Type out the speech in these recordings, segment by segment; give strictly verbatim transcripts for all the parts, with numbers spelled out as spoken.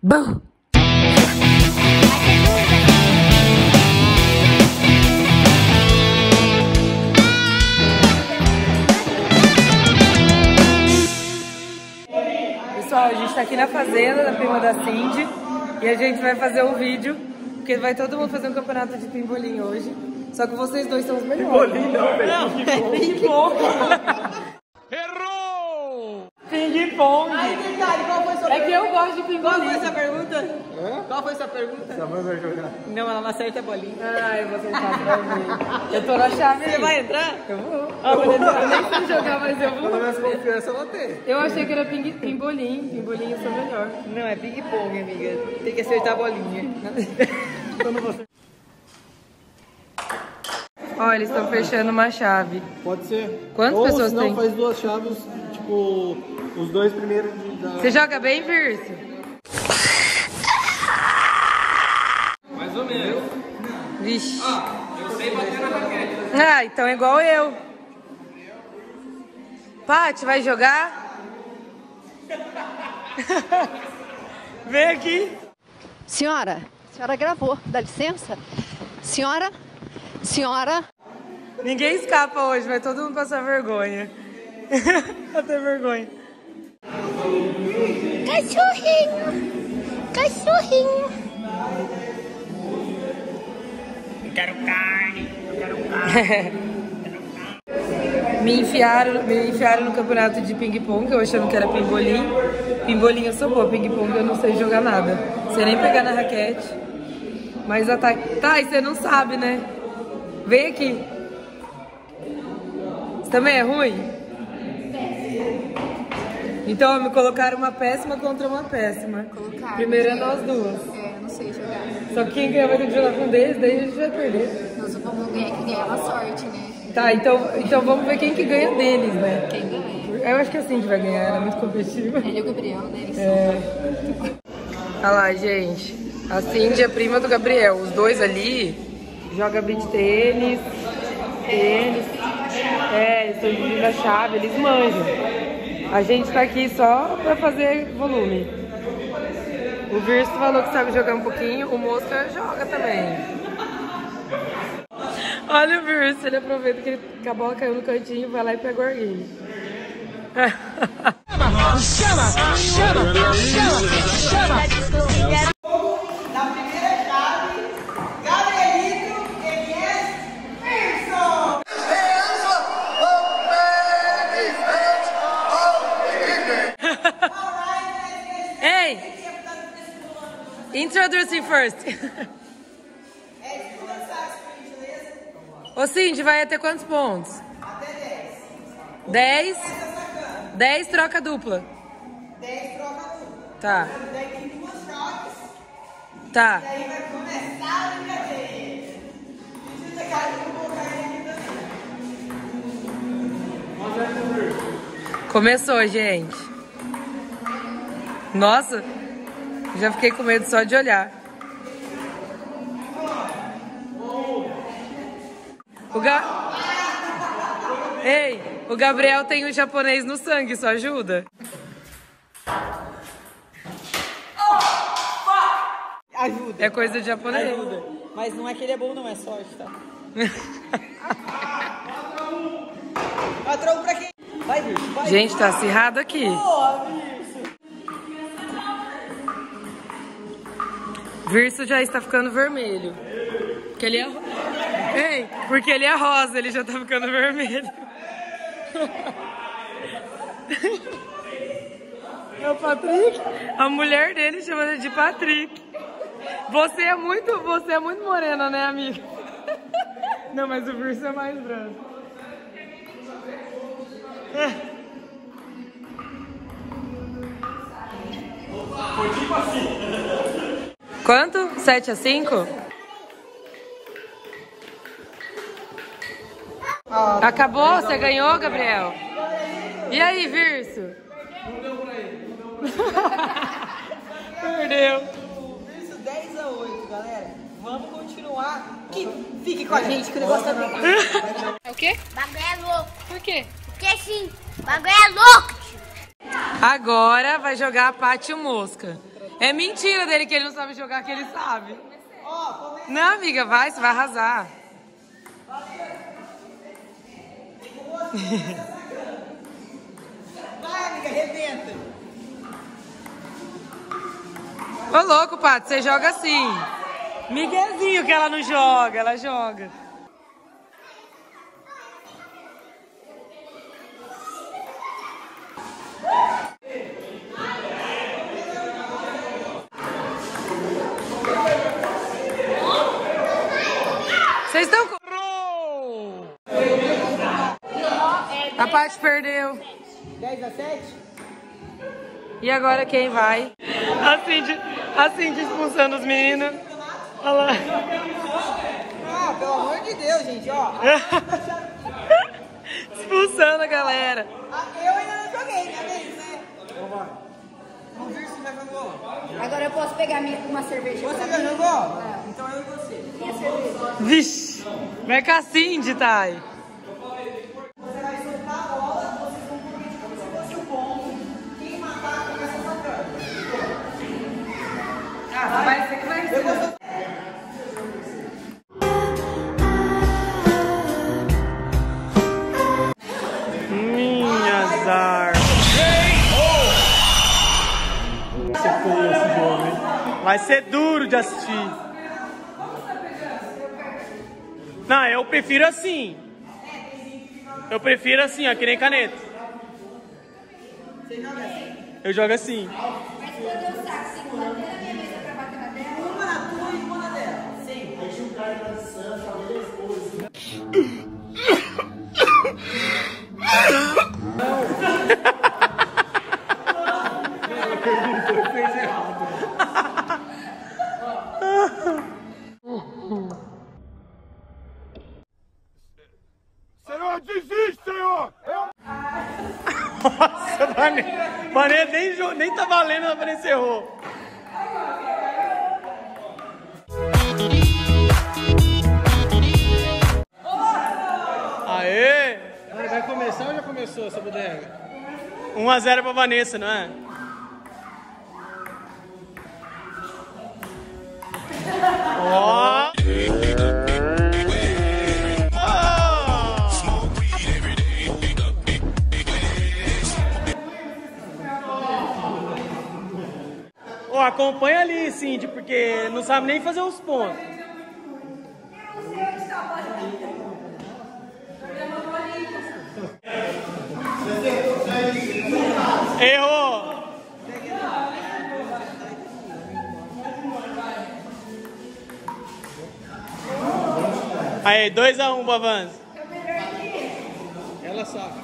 Bum! Pessoal, a gente tá aqui na fazenda da prima da Cindy e a gente vai fazer um vídeo, porque vai todo mundo fazer um campeonato de pimbolim hoje. Só que vocês dois são os melhores. Pimbolim não, velho. Não, é ping-pong. Errou! Ping-pong. Ai, detalhe, qual foi sua É pergunta? que eu gosto de pimbolim. Qual foi sua pergunta? Hã? Qual foi sua pergunta? Sua mãe vai jogar. Não, ela não acerta a bolinha. Ai, você tá pra mim. Eu tô na chave aí. Você vai entrar? Eu vou. Ah, eu nem sei jogar, mas eu vou. Pelo menos confiança ela tem. Eu achei que era ping, pimbolim. Pimbolim eu sou melhor. Não, é ping-pong, amiga. Tem que acertar a bolinha. Quando você... Ó, eles estão fechando uma chave. Pode ser. Quantas Ou, pessoas senão tem? faz duas chaves, tipo, os dois primeiros de... Da... Você joga bem, Virso? Mais ou menos. Vixe. Ah, eu sei bater na raquete. Ah, então é igual eu. Paty, vai jogar? Vem aqui. Senhora, a senhora gravou, dá licença? Senhora, senhora... Ninguém escapa hoje, vai todo mundo passar vergonha. Até vergonha. Cachorrinho, cachorrinho. Eu quero carne, eu quero carne. Me enfiaram, me enfiaram no campeonato de ping-pong, eu achando que era pimbolim. Pimbolim eu sou boa, ping-pong eu não sei jogar nada. Sei nem pegar na raquete. Mas ataque... Tá, e você não sabe, né? Vem aqui. Você também é ruim? Então me colocaram uma péssima contra uma péssima. Colocaram. Primeiro é nós duas. É, eu não sei jogar. Só que quem ganhar vai ter que jogar com deles, daí a gente vai perder. Nós vamos ganhar que ganhar uma sorte, né? Tá, então, então vamos ver quem que ganha deles, né? Quem ganha? Eu acho que a Cindy vai ganhar, ela é muito competitiva. Ele e o Gabriel, né? Eles É. Olha lá, gente. A Cindy é prima do Gabriel. Os dois ali jogam beach tênis, tênis. É, eles estão dividindo a chave, eles manjam. A gente tá aqui só pra fazer volume. O Virso falou que sabe jogar um pouquinho, o Mosca joga também. Olha o Virso, ele aproveita que, ele, que a bola caiu no cantinho, vai lá e pega o arguilho. Chama, chama, chama, chama. Na primeira chave, Gabrielito e Virso. Hey! Introducing first. Ô Cindy, vai até quantos pontos? Até dez. dez? dez troca dupla. dez troca dupla. Tá. Daí tem duas chaves. Tá. E aí vai começar a brincadeira. Precisa que eu vou colocar ele aqui. Começou, gente. Nossa, já fiquei com medo só de olhar. O Ga... Ei, o Gabriel tem o japonês no sangue, isso ajuda? Ajuda. É coisa de japonês. Ajuda. Mas não é que ele é bom, não, é sorte, tá? Patrão pra quem? Vai, Virso, vai. Gente, tá acirrado aqui. Boa, Virso. Virso já está ficando vermelho. Porque ele é... Ei, porque ele é rosa, ele já tá ficando vermelho. É o Patrick? A mulher dele chama ele de Patrick. Você é muito, você é muito morena, né, amiga? Não, mas o Virso é mais branco. Foi tipo assim. Quanto? sete a cinco? Acabou? Você ganhou, Gabriel? E aí, Virso? Não deu pra ele. Perdeu. Virso, dez a oito, galera. Vamos continuar. Que fique com a gente, que o negócio tá bem. É o quê? Bagulho é louco. Por quê? Porque assim, bagulho é louco. Agora vai jogar a Paty e o Mosca. É mentira dele que ele não sabe jogar, que ele sabe. Não, amiga, vai, você vai arrasar. Vai, amiga, arrebenta. Ô, louco, Pato, você joga assim. Miguezinho que ela não joga, ela joga. Vocês estão com... A Paty perdeu. dez a sete? E agora quem vai? A Cindy, a Cindy expulsando os meninos. Olha lá. Ah, pelo amor de Deus, gente, ó. Expulsando a galera. Ah, eu ainda não joguei, né, vez, né? Vamos ver se já jogou. Agora eu posso pegar minha, uma cerveja. Você já jogou? Então eu e você. Minha cerveja. Vixe, vai com a Cindy, Thay. Você vai soltar a bola, vocês vão competir como se fosse o ponto. Quem matar começa soltando. Ah, vai ser que vai ser. Eu vou soltar. Minha azar. Vai ser feio esse jogo, hein? Vai ser duro de assistir. Não, eu prefiro assim. Eu prefiro assim, ó, que nem caneta. Você joga assim? Eu jogo assim. Mas quando eu saco, você coloca na minha mesa pra bater na dela? Uma na tua e uma na dela. Sim. Deixa o cara dançando, fazer as coisas. Ela perguntou e fez errado. Senhor, desiste, Senhor! Nossa, Mané, Mané nem, nem tá valendo, a Mané encerrou. Aê! Vai começar ou já começou essa bodega? um a zero pra Vanessa, não é? Ó! Ó, acompanha ali, Cindy, porque não sabe nem fazer os pontos. Errou! Aí, dois a um, Bavans. Ela sabe.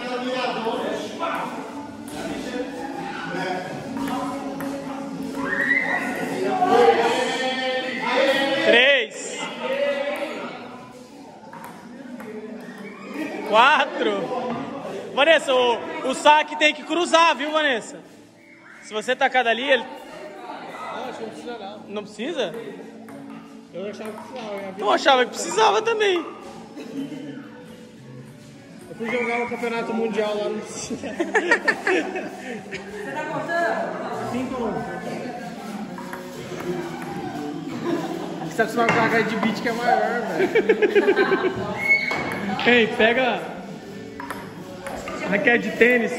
Três. Quatro. Vanessa, o, o saque tem que cruzar, viu, Vanessa? Se você tacar dali, ele... Não, acho que não precisa não. Não precisa? Eu achava que precisava. Eu achava que precisava também. Eu fui jogar no campeonato mundial lá no... Você tá contando? cinco a um. Você tá acostumado com a cara de beat que é maior, velho. Ei, pega... Raquete de tênis.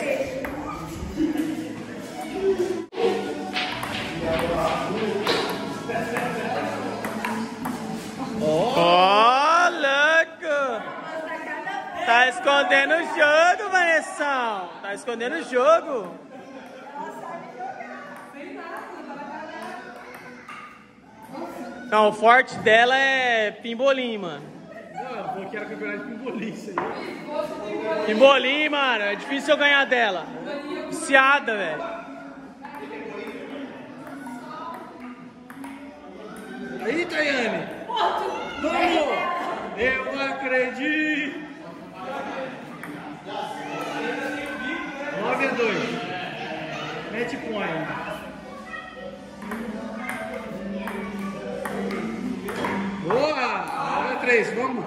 Ó, oh, louco! Tá escondendo o jogo, Vanessa! Tá escondendo o jogo! Não, o forte dela é pimbolim, mano. Não, porque era campeonato de pimbolim isso aí. Pimbolim, mano, é difícil eu ganhar dela. Viciada, velho. Aí, Tayane! Vamos! Eu acredito! nove a dois. Match point. Boa! nove a três, vamos!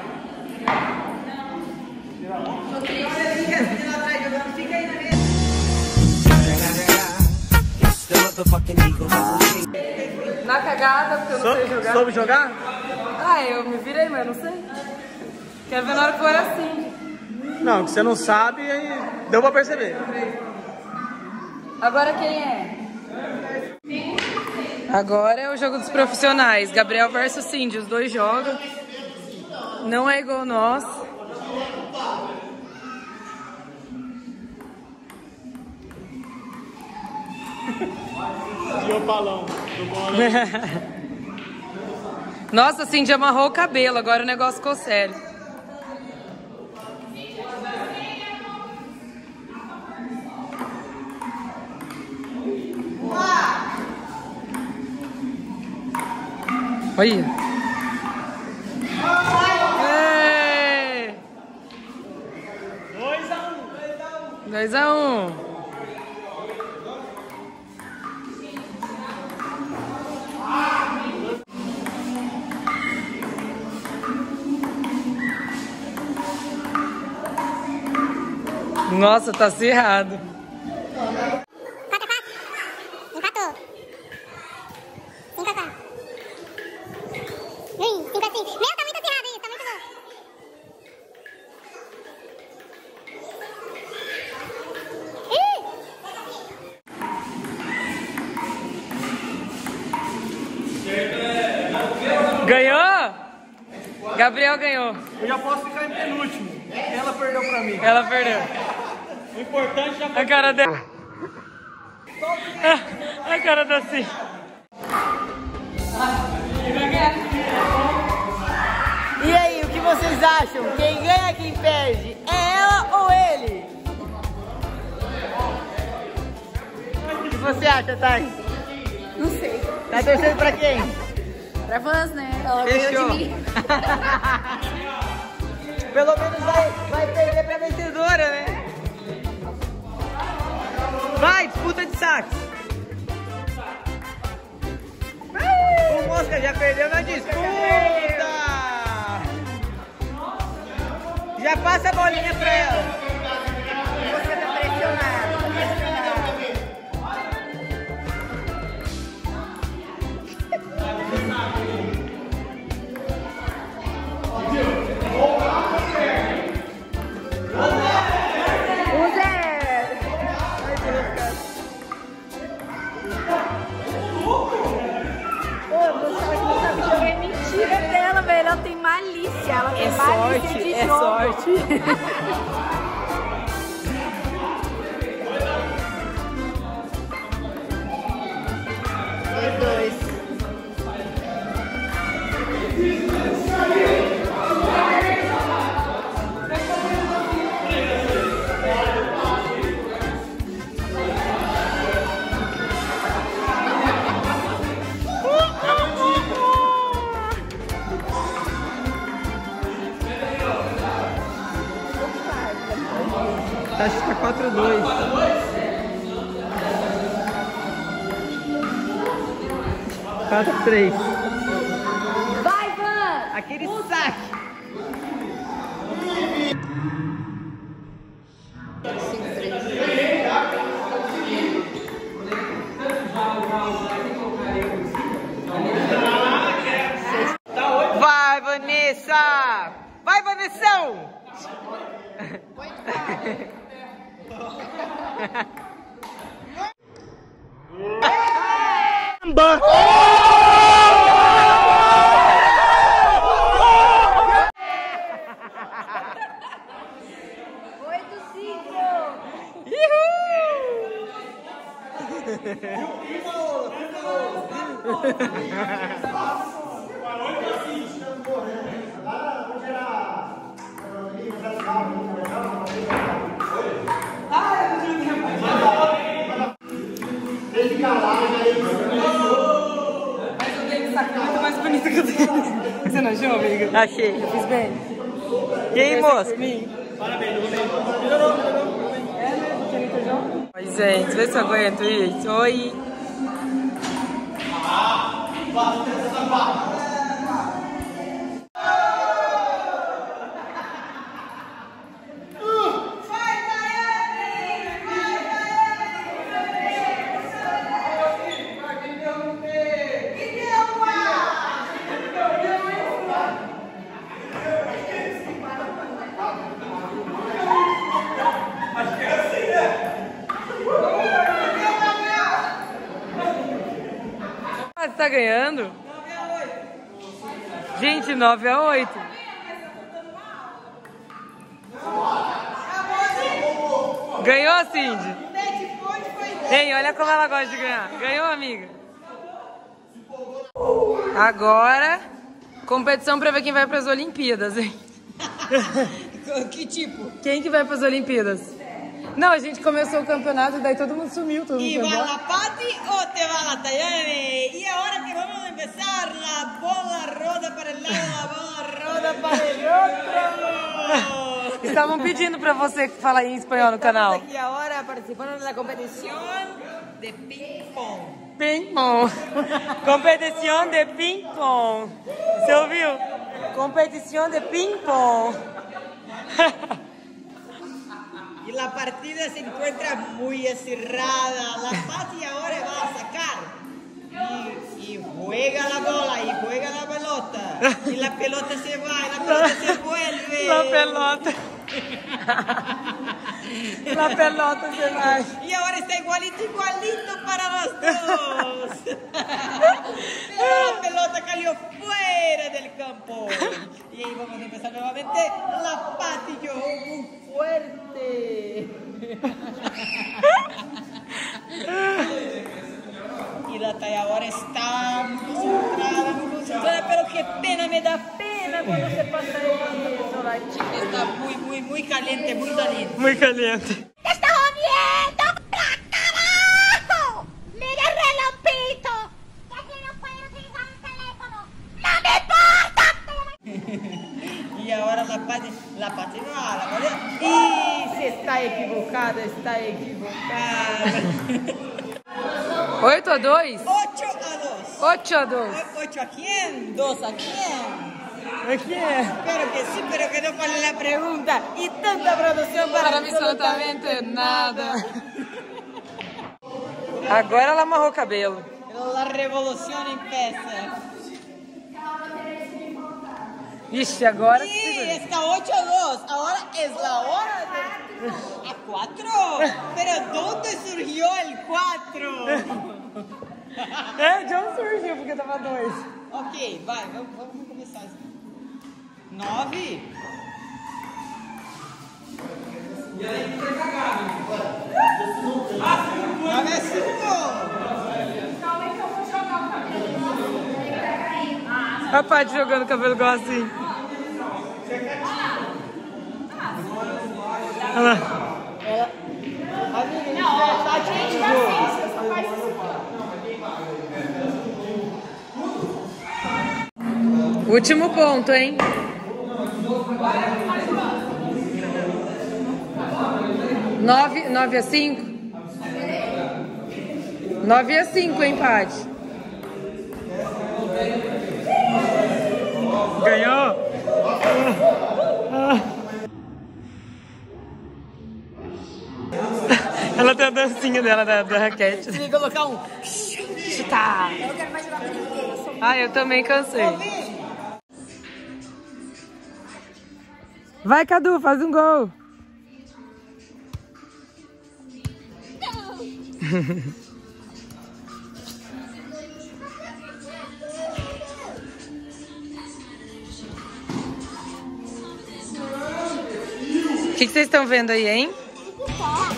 Fica atrás jogando, fica aí na mesa. Na cagada, porque eu não So, sei jogar. Soube jogar? Ah, eu me virei, mas eu não sei. Quero ver na hora que eu era assim. Não, que você não sabe, aí deu pra perceber. Agora quem é? Agora é o jogo dos profissionais. Gabriel versus Cindy. Os dois jogam. Não é igual nós. E o balão do bola. Nossa, a Cindy amarrou o cabelo. Agora o negócio ficou sério. Olha. Ei! dois a um. dois a um. Nossa, tá acirrado. Empatou. cinco a quatro. Ih, cinco a cinco. Meu, tá muito acirrado isso, tá muito bom. Ih! Ganhou? Gabriel ganhou. Eu já posso ficar em penúltimo. Ela perdeu pra mim. Ela perdeu. O importante já foi. A cara dela. A cara da Cindy. E aí, o que vocês acham? Quem ganha, quem perde? É ela ou ele? O que você acha, Thay? Não sei. Tá torcendo pra quem? Pra fãs, né? Ela Fechou. ganhou de mim. Pelo menos vai, vai perder pra vencedora, né? Vai, disputa de saques. O Mosca já perdeu na disputa. Já passa a bolinha pra ela. Você tá pressionado, tá pressionado. É mentira dela, velho. Ela tem malícia. Ela tem É malícia sorte, de é jogo. sorte. É dois. Acho que tá quatro a dois. quatro a três. Vai, Van! Aquele saque. Vai, Vanessa! Vai, Vanessão! Oito, cinco! Mas o dele saco é muito mais bonito que o dele. Você não achou, amiga? Achei. Eu fiz bem. E aí, moça? Oi, gente, vê se eu aguento isso. Oi. tá ganhando? Gente, nove a oito. Ganhou, Cindy? Ei, olha como ela gosta de ganhar. Ganhou, amiga? Agora, competição pra ver quem vai pras Olimpíadas, hein? Que tipo? Quem que vai pras Olimpíadas? Não, a gente começou o campeonato e daí todo mundo sumiu. Todo mundo ¿Y va foi embora. la Pati o te va la Tayane? Y ahora que vamos a empezar, la bola roda para el lado, la bola roda para el otro. Estavam pedindo pra você falar em espanhol no canal. Estamos aquí ahora participando de la competición de ping-pong. Ping-pong. Competição de ping-pong. Você ouviu? Competição de ping-pong. Y la partida se encuentra muy cerrada. La Pati ahora va a sacar. Y, y juega la bola y juega la pelota. Y la pelota se va y la pelota se vuelve. La pelota. La pelota se vai. Y ahora está igualito, igualito para los dos. Pero la pelota cayó fuera del campo. Y ahí vamos a empezar nuevamente. La Pati jugó muy fuerte. Y la Tay ahora está muy concentrada, muy concentrada. Pero qué pena, me da pena cuando se pasa eso. La chica está muy, muy, muy caliente, muy caliente. Muito caliente. ¡Está jodiendo pra carajo! ¡Mira el relojito! Que aquí no puede utilizar el teléfono. ¡No me importa! Y ahora la Pati, la Pati va, la Pati. Y se está equivocada, está equivocada. oito a dois? ocho a dos. oito a dois. ¿ocho a quién? ¿dos a quién? Aqui é. Espero que sí, pero que no fale la pregunta. Y tanta producción para, Para absolutamente nada. Agora ela amarrou o cabelo. La revolución empieza. Ixi, agora... Y está ocho a dos. Ahora es la hora de... ¿A cuatro? Pero ¿dónde surgió el cuatro? É, de onde surgiu? Porque tava dois. Ok, vai, vamos, vamos começar. Nove. Nove é cinco. A Paty jogando o cabelo igual assim. Olha lá. Último ponto, hein? Nove, nove a cinco? Nove a cinco, hein, Paty? Ganhou? Ela tem a dancinha dela da, da raquete. Você tem que colocar um... Tá. Ah, eu também cansei. Vai, Cadu, faz um gol. O que vocês estão vendo aí, hein?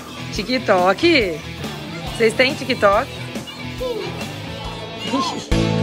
TikTok. Vocês têm TikTok? Sim.